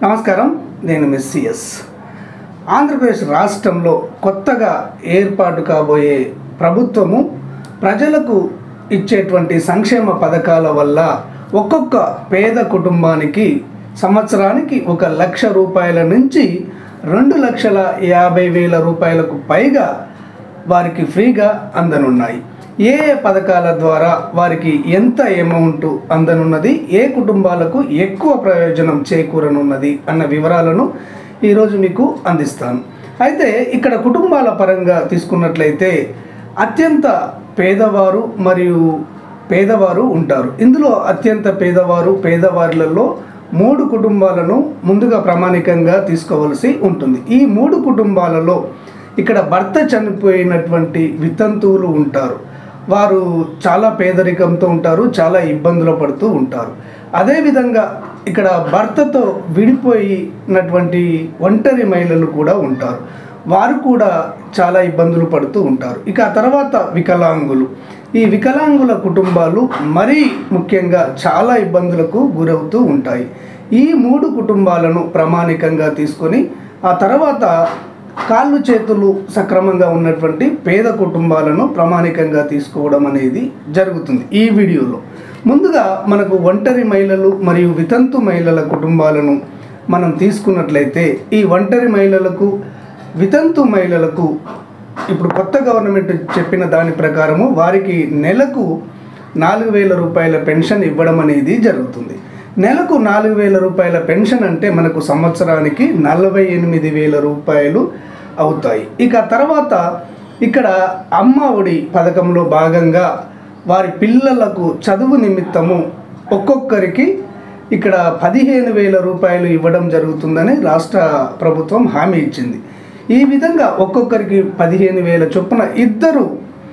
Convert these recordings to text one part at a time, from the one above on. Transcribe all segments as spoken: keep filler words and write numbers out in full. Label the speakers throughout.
Speaker 1: నమస్కారం, నేను మెస్సియస్. ఆంధ్రప్రదేశ్ రాష్ట్రంలో కొత్తగా ఏర్పాటు కాబోయే ప్రభుత్వము ప్రజలకు ఇచ్చేటువంటి సంక్షేమ పథకాల వల్ల ఒక్కొక్క పేద కుటుంబానికి సంవత్సరానికి ఒక లక్ష రూపాయల నుంచి రెండు లక్షల యాభై వేల రూపాయలకు పైగా వారికి ఫ్రీగా అందనున్నాయి. ఏ ఏ పథకాల ద్వారా వారికి ఎంత అమౌంట్ అందనున్నది, ఏ కుటుంబాలకు ఎక్కువ ప్రయోజనం చేకూరనున్నది అన్న వివరాలను ఈరోజు మీకు అందిస్తాను. అయితే ఇక్కడ కుటుంబాల పరంగా తీసుకున్నట్లయితే అత్యంత పేదవారు మరియు పేదవారు ఉంటారు. ఇందులో అత్యంత పేదవారు పేదవారిలలో మూడు కుటుంబాలను ముందుగా ప్రామాణికంగా తీసుకోవలసి ఉంటుంది. ఈ మూడు కుటుంబాలలో ఇక్కడ భర్త చనిపోయినటువంటి వితంతువులు ఉంటారు. వారు చాలా పేదరికంతో ఉంటారు, చాలా ఇబ్బందులు పడుతూ ఉంటారు. అదేవిధంగా ఇక్కడ భర్తతో విడిపోయినటువంటి ఒంటరి మహిళలు కూడా ఉంటారు. వారు కూడా చాలా ఇబ్బందులు పడుతూ ఉంటారు. ఇక ఆ తర్వాత వికలాంగులు. ఈ వికలాంగుల కుటుంబాలు మరీ ముఖ్యంగా చాలా ఇబ్బందులకు గురవుతూ ఉంటాయి. ఈ మూడు కుటుంబాలను ప్రామాణికంగా తీసుకొని ఆ తర్వాత కాళ్ళు చేతులు సక్రమంగా ఉన్నటువంటి పేద కుటుంబాలను ప్రామాణికంగా తీసుకోవడం అనేది జరుగుతుంది. ఈ వీడియోలో ముందుగా మనకు ఒంటరి మహిళలు మరియు వితంతు మహిళల కుటుంబాలను మనం తీసుకున్నట్లయితే ఈ ఒంటరి మహిళలకు వితంతు మహిళలకు ఇప్పుడు కొత్త గవర్నమెంట్ చెప్పిన దాని ప్రకారము వారికి నెలకు నాలుగు వేల రూపాయల పెన్షన్ ఇవ్వడం అనేది జరుగుతుంది. నెలకు నాలుగు వేల రూపాయల పెన్షన్ అంటే మనకు సంవత్సరానికి నలభై ఎనిమిది వేల రూపాయలు అవుతాయి. ఇక తర్వాత ఇక్కడ అమ్మ ఒడి పథకంలో భాగంగా వారి పిల్లలకు చదువు నిమిత్తము ఒక్కొక్కరికి ఇక్కడ పదిహేను వేల రూపాయలు ఇవ్వడం జరుగుతుందని రాష్ట్ర ప్రభుత్వం హామీ ఇచ్చింది. ఈ విధంగా ఒక్కొక్కరికి పదిహేను వేల చొప్పున ఇద్దరు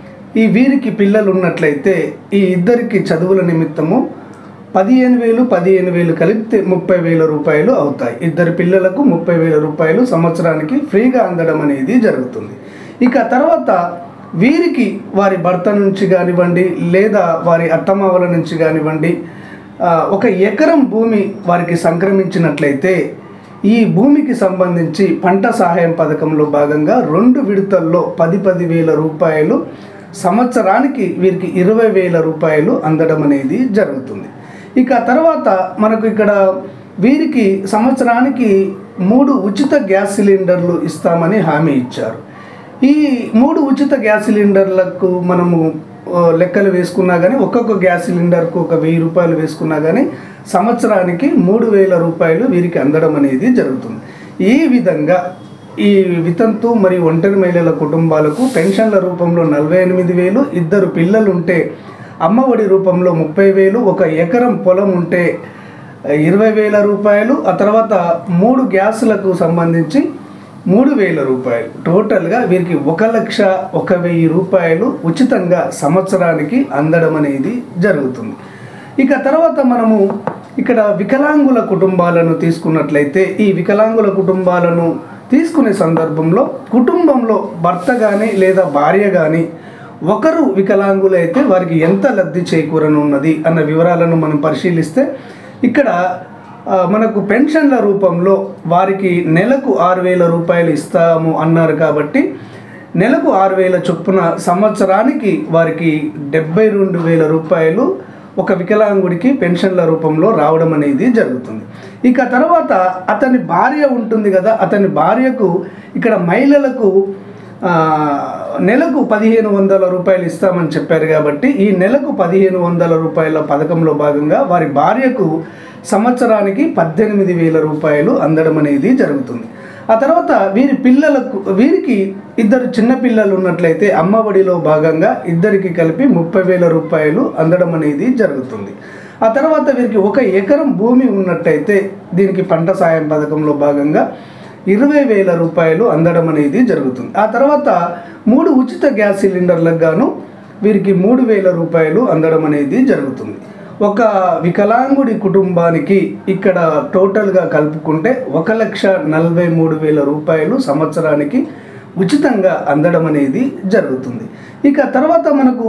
Speaker 1: ఈ వీరికి పిల్లలు ఉన్నట్లయితే ఈ ఇద్దరికి చదువుల నిమిత్తము పదిహేను వేలు పదిహేను వేలు కలిపితే ముప్పై వేల రూపాయలు అవుతాయి. ఇద్దరు పిల్లలకు ముప్పై వేల రూపాయలు సంవత్సరానికి ఫ్రీగా అందడం అనేది జరుగుతుంది. ఇక తర్వాత వీరికి వారి భర్త నుంచి కానివ్వండి లేదా వారి అత్తమామల నుంచి కానివ్వండి ఒక ఎకరం భూమి వారికి సంక్రమించినట్లయితే ఈ భూమికి సంబంధించి పంట సహాయం పథకంలో భాగంగా రెండు విడతల్లో పది పది వేల రూపాయలు సంవత్సరానికి వీరికి ఇరవై వేల రూపాయలు అందడం అనేది జరుగుతుంది. ఇక తర్వాత మనకు ఇక్కడ వీరికి సంవత్సరానికి మూడు ఉచిత గ్యాస్ సిలిండర్లు ఇస్తామని హామీ ఇచ్చారు. ఈ మూడు ఉచిత గ్యాస్ సిలిండర్లకు మనము లెక్కలు వేసుకున్నా కానీ ఒక్కొక్క గ్యాస్ సిలిండర్కు ఒక వెయ్యి రూపాయలు వేసుకున్నా కానీ సంవత్సరానికి మూడు వేల రూపాయలు వీరికి అందడం అనేది జరుగుతుంది. ఈ విధంగా ఈ వితంతు మరియు ఒంటరి మహిళల కుటుంబాలకు పెన్షన్ల రూపంలో నలభై ఎనిమిది వేలు, ఇద్దరు పిల్లలు ఉంటే అమ్మఒడి రూపంలో ముప్పై వేలు, ఒక ఎకరం పొలం ఉంటే ఇరవై వేల రూపాయలు, ఆ తర్వాత మూడు గ్యాసులకు సంబంధించి మూడు వేల రూపాయలు, టోటల్గా వీరికి ఒక లక్ష ఒక వెయ్యి రూపాయలు ఉచితంగా సంవత్సరానికి అందడం అనేది జరుగుతుంది. ఇక తర్వాత మనము ఇక్కడ వికలాంగుల కుటుంబాలను తీసుకున్నట్లయితే ఈ వికలాంగుల కుటుంబాలను తీసుకునే సందర్భంలో కుటుంబంలో భర్త కానీ లేదా భార్య కానీ ఒకరు వికలాంగులైతే వారికి ఎంత లబ్ధి చేకూరనున్నది అన్న వివరాలను మనం పరిశీలిస్తే ఇక్కడ మనకు పెన్షన్ల రూపంలో వారికి నెలకు ఆరు వేల రూపాయలు ఇస్తాము అన్నారు. కాబట్టి నెలకు ఆరు వేల చొప్పున సంవత్సరానికి వారికి డెబ్బై రెండు వేల రూపాయలు ఒక వికలాంగుడికి పెన్షన్ల రూపంలో రావడం అనేది జరుగుతుంది. ఇక తర్వాత అతని భార్య ఉంటుంది కదా, అతని భార్యకు ఇక్కడ మహిళలకు నెలకు పదిహేను వందల రూపాయలు ఇస్తామని చెప్పారు. కాబట్టి ఈ నెలకు పదిహేను వందల రూపాయల పథకంలో భాగంగా వారి భార్యకు సంవత్సరానికి పద్దెనిమిది వేల రూపాయలు అందడం అనేది జరుగుతుంది. ఆ తర్వాత వీరి పిల్లలకు వీరికి ఇద్దరు చిన్న పిల్లలు ఉన్నట్లయితే అమ్మఒడిలో భాగంగా ఇద్దరికి కలిపి ముప్పై వేల రూపాయలు అందడం అనేది జరుగుతుంది. ఆ తర్వాత వీరికి ఒక ఎకరం భూమి ఉన్నట్టయితే దీనికి పంట సాయం పథకంలో భాగంగా ఇరవై వేల రూపాయలు అందడం అనేది జరుగుతుంది. ఆ తర్వాత మూడు ఉచిత గ్యాస్ సిలిండర్లకు గాను వీరికి మూడు వేల రూపాయలు అందడం అనేది జరుగుతుంది. ఒక వికలాంగుడి కుటుంబానికి ఇక్కడ టోటల్గా కలుపుకుంటే ఒక లక్ష నలభై మూడు వేల రూపాయలు సంవత్సరానికి ఉచితంగా అందడం అనేది జరుగుతుంది. ఇక తర్వాత మనకు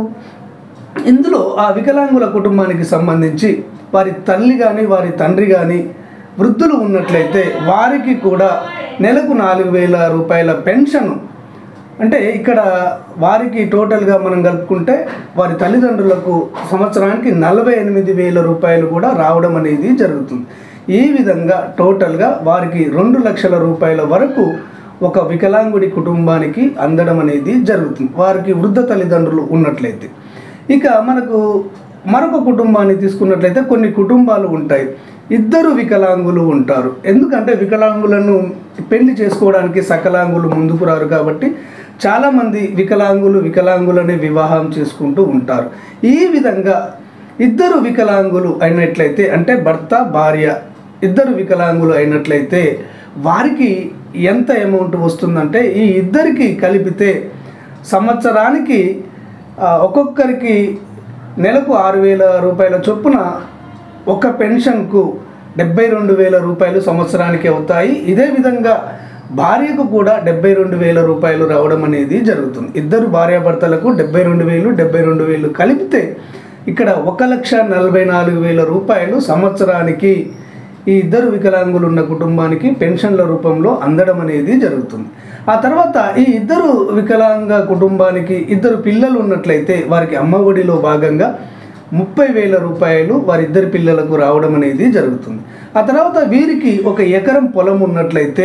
Speaker 1: ఇందులో ఆ వికలాంగుల కుటుంబానికి సంబంధించి వారి తల్లి కానీ వారి తండ్రి కానీ వృద్ధులు ఉన్నట్లయితే వారికి కూడా నెలకు నాలుగు వేల రూపాయల పెన్షన్, అంటే ఇక్కడ వారికి టోటల్గా మనం కలుపుకుంటే వారి తల్లిదండ్రులకు సంవత్సరానికి నలభై ఎనిమిది వేల రూపాయలు కూడా రావడం అనేది జరుగుతుంది. ఈ విధంగా టోటల్గా వారికి రెండు లక్షల రూపాయల వరకు ఒక వికలాంగుడి కుటుంబానికి అందడం అనేది జరుగుతుంది, వారికి వృద్ధ తల్లిదండ్రులు ఉన్నట్లయితే. ఇక మనకు మరొక కుటుంబాన్ని తీసుకున్నట్లయితే కొన్ని కుటుంబాలు ఉంటాయి, ఇద్దరు వికలాంగులు ఉంటారు. ఎందుకంటే వికలాంగులను పెళ్లి చేసుకోవడానికి సకలాంగులు ముందుకు రారు కాబట్టి చాలామంది వికలాంగులు వికలాంగులనే వివాహం చేసుకుంటూ ఉంటారు. ఈ విధంగా ఇద్దరు వికలాంగులు అయినట్లయితే, అంటే భర్త భార్య ఇద్దరు వికలాంగులు అయినట్లయితే వారికి ఎంత అమౌంట్ వస్తుందంటే ఈ ఇద్దరికి కలిపితే సంవత్సరానికి ఒక్కొక్కరికి నెలకు ఆరు వేల రూపాయల చొప్పున ఒక పెన్షన్కు డెబ్బై రెండు వేల రూపాయలు సంవత్సరానికి అవుతాయి. ఇదే విధంగా భార్యకు కూడా డెబ్బై రెండు వేల రూపాయలు రావడం అనేది జరుగుతుంది. ఇద్దరు భార్యాభర్తలకు డెబ్బై రెండు వేలు డెబ్బై రెండు వేలు కలిపితే ఇక్కడ ఒక లక్ష నలభై నాలుగు వేల రూపాయలు సంవత్సరానికి ఈ ఇద్దరు వికలాంగులు ఉన్న కుటుంబానికి పెన్షన్ల రూపంలో అందడం అనేది జరుగుతుంది. ఆ తర్వాత ఈ ఇద్దరు వికలాంగ కుటుంబానికి ఇద్దరు పిల్లలు ఉన్నట్లయితే వారికి అమ్మఒడిలో భాగంగా ముప్పై వేల రూపాయలు వారిద్దరి పిల్లలకు రావడం అనేది జరుగుతుంది. ఆ తర్వాత వీరికి ఒక ఎకరం పొలం ఉన్నట్లయితే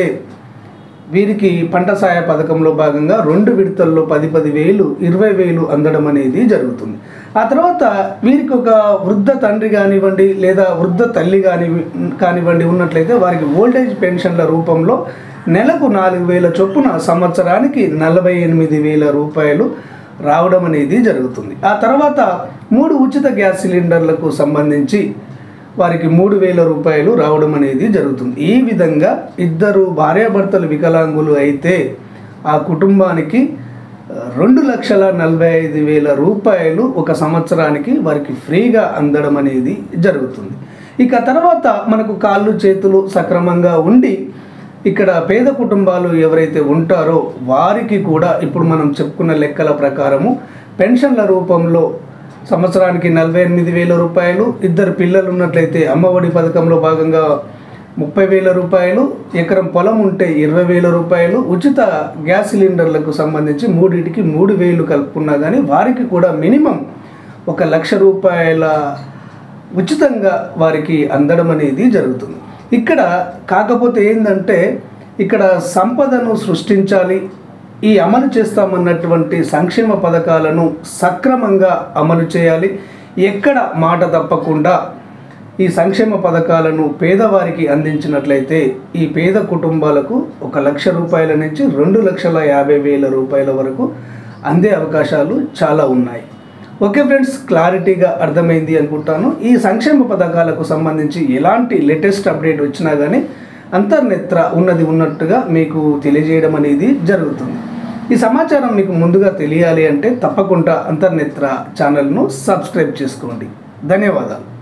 Speaker 1: వీరికి పంట సాయ పథకంలో భాగంగా రెండు విడతల్లో పది పది వేలు ఇరవై వేలు అందడం అనేది జరుగుతుంది. ఆ తర్వాత వీరికి ఒక వృద్ధ తండ్రి కానివ్వండి లేదా వృద్ధ తల్లి కాని కానివ్వండి ఉన్నట్లయితే వారికి ఓల్డేజ్ పెన్షన్ల రూపంలో నెలకు నాలుగు వేల చొప్పున సంవత్సరానికి నలభై ఎనిమిది వేల రూపాయలు రావడం అనేది జరుగుతుంది. ఆ తర్వాత మూడు ఉచిత గ్యాస్ సిలిండర్లకు సంబంధించి వారికి మూడు వేల రూపాయలు రావడం అనేది జరుగుతుంది. ఈ విధంగా ఇద్దరు భార్యాభర్తలు వికలాంగులు అయితే ఆ కుటుంబానికి రెండు లక్షల నలభై ఐదు వేల రూపాయలు ఒక సంవత్సరానికి వారికి ఫ్రీగా అందడం అనేది జరుగుతుంది. ఇక తర్వాత మనకు కాళ్ళు చేతులు సక్రమంగా ఉండి ఇక్కడ పేద కుటుంబాలు ఎవరైతే ఉంటారో వారికి కూడా ఇప్పుడు మనం చెప్పుకున్న లెక్కల ప్రకారము పెన్షన్ల రూపంలో సంవత్సరానికి నలభై ఎనిమిది వేల రూపాయలు, ఇద్దరు పిల్లలు ఉన్నట్లయితే అమ్మఒడి పథకంలో భాగంగా ముప్పై వేల రూపాయలు, ఎకరం పొలం ఉంటే ఇరవై వేల రూపాయలు, ఉచిత గ్యాస్ సిలిండర్లకు సంబంధించి మూడింటికి మూడు వేలు కలుపుకున్నా కానీ వారికి కూడా మినిమం ఒక లక్ష రూపాయల ఉచితంగా వారికి అందడం అనేది జరుగుతుంది. ఇక్కడ కాకపోతే ఏంటంటే ఇక్కడ సంపదను సృష్టించాలి, ఈ అమలు చేస్తామన్నటువంటి సంక్షేమ పథకాలను సక్రమంగా అమలు చేయాలి, ఎక్కడ మాట తప్పకుండా ఈ సంక్షేమ పథకాలను పేదవారికి అందించినట్లయితే ఈ పేద కుటుంబాలకు ఒక లక్ష రూపాయల నుంచి రెండు లక్షల యాభై వేల రూపాయల వరకు అందే అవకాశాలు చాలా ఉన్నాయి. ఓకే ఫ్రెండ్స్, క్లారిటీగా అర్థమైంది అనుకుంటాను. ఈ సంక్షేమ పథకాలకు సంబంధించి ఎలాంటి లేటెస్ట్ అప్డేట్ వచ్చినా కానీ అంతర్నేత్ర ఉన్నది ఉన్నట్టుగా మీకు తెలియజేయడం అనేది జరుగుతుంది. ఈ సమాచారం మీకు ముందుగా తెలియాలి అంటే తప్పకుండా అంతర్నేత్ర ఛానల్ను సబ్స్క్రైబ్ చేసుకోండి. ధన్యవాదాలు.